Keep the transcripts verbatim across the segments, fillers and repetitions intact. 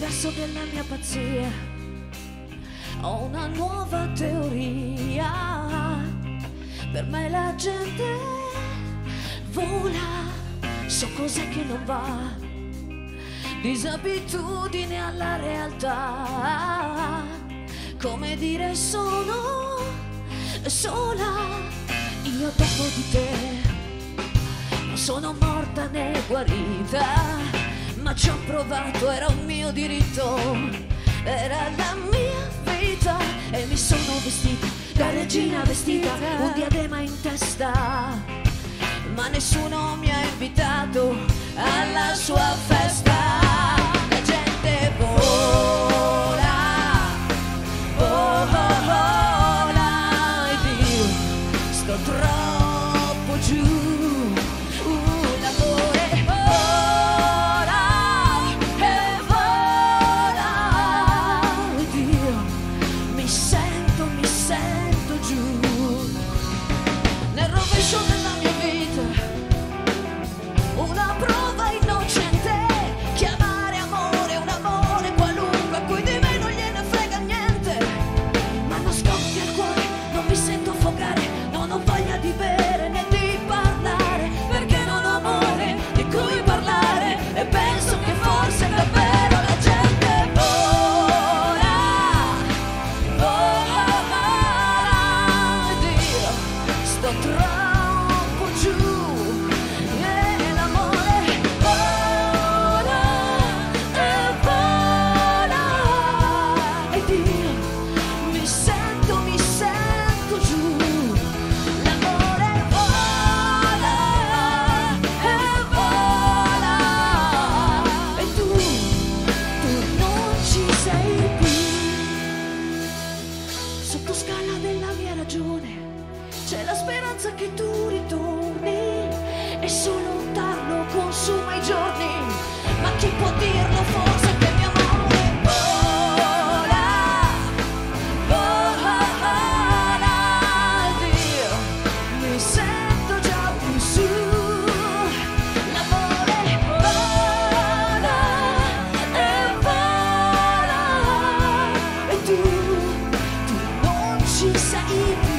l'universo della mia pazzia. Ho una nuova teoria. Per me la gente vola. So cos'è che non va. Disabitudine alla realtà. Come dire sono sola. Io dopo di te non sono morta né guarita, ma ci ho provato, era un mio diritto, era la mia vita. E mi sono vestita da regina vestita, un diadema in testa, ma nessuno mi ha invitato alla sua festa. La gente vola, vola, ed io sto troppo giù. C'è la speranza che tu ritorni e solo un tarlo consuma i giorni. Ma chi può dirlo forse che mio amore vola, vola, Dio, mi sento già più su. L'amore vola e vola e tu, tu non ci sei più.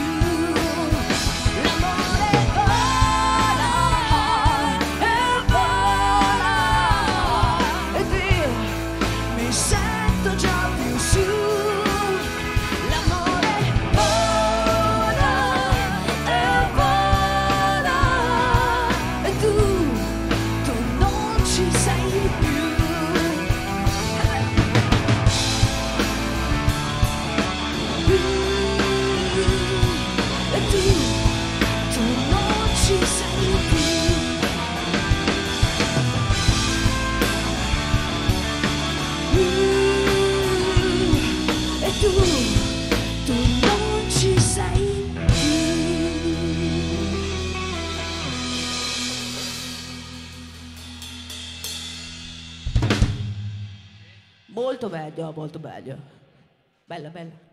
Molto meglio, molto meglio. Bella, bella.